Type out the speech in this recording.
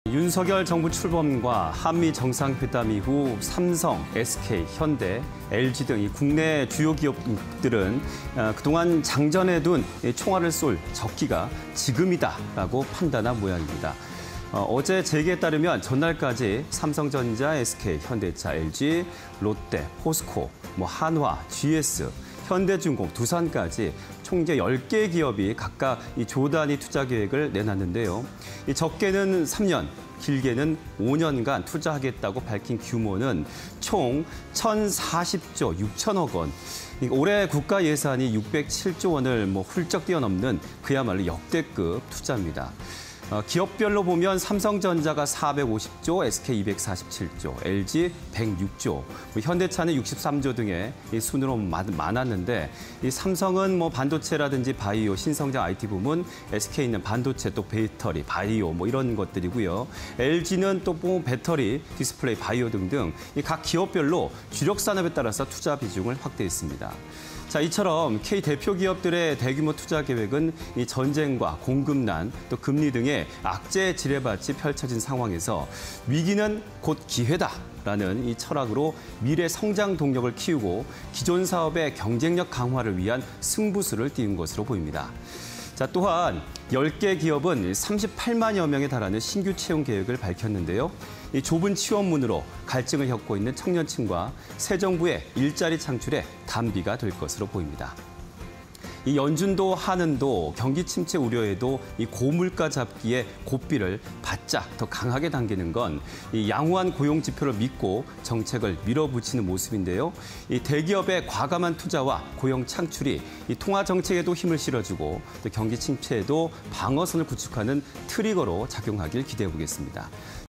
윤석열 정부 출범과 한미 정상회담 이후 삼성, SK, 현대, LG 등 이 국내 주요 기업들은 그동안 장전해 둔 총알을 쏠 적기가 지금이다라고 판단한 모양입니다. 어제 재계에 따르면 전날까지 삼성전자, SK, 현대차, LG, 롯데, 포스코, 한화, GS, 현대중공, 두산까지 총 이제 10개 기업이 각각 이 조단위 투자 계획을 내놨는데요. 이 적게는 3년, 길게는 5년간 투자하겠다고 밝힌 규모는 총 1,040조 6천억 원. 올해 국가 예산이 607조 원을 훌쩍 뛰어넘는 그야말로 역대급 투자입니다. 기업별로 보면 삼성전자가 450조, SK 247조, LG 106조, 현대차는 63조 등의 순으로 많았는데 이 삼성은 반도체라든지 바이오, 신성장 IT 부문, SK는 반도체, 또 배터리, 바이오 이런 것들이고요. LG는 또 배터리, 디스플레이, 바이오 등등 각 기업별로 주력 산업에 따라서 투자 비중을 확대했습니다. 자, 이처럼 K 대표 기업들의 대규모 투자 계획은 이 전쟁과 공급난, 또 금리 등의 악재 지뢰밭이 펼쳐진 상황에서 위기는 곧 기회다라는 이 철학으로 미래 성장 동력을 키우고 기존 사업의 경쟁력 강화를 위한 승부수를 띄운 것으로 보입니다. 자, 또한 10개 기업은 38만여 명에 달하는 신규 채용 계획을 밝혔는데요. 이 좁은 취업문으로 갈증을 겪고 있는 청년층과 새 정부의 일자리 창출에 단비가 될 것으로 보입니다. 이 연준도 한은도 경기 침체 우려에도 이 고물가 잡기에 고삐를 바짝 더 강하게 당기는 건 이 양호한 고용 지표를 믿고 정책을 밀어붙이는 모습인데요. 이 대기업의 과감한 투자와 고용 창출이 이 통화 정책에도 힘을 실어주고 또 경기 침체에도 방어선을 구축하는 트리거로 작용하길 기대해 보겠습니다.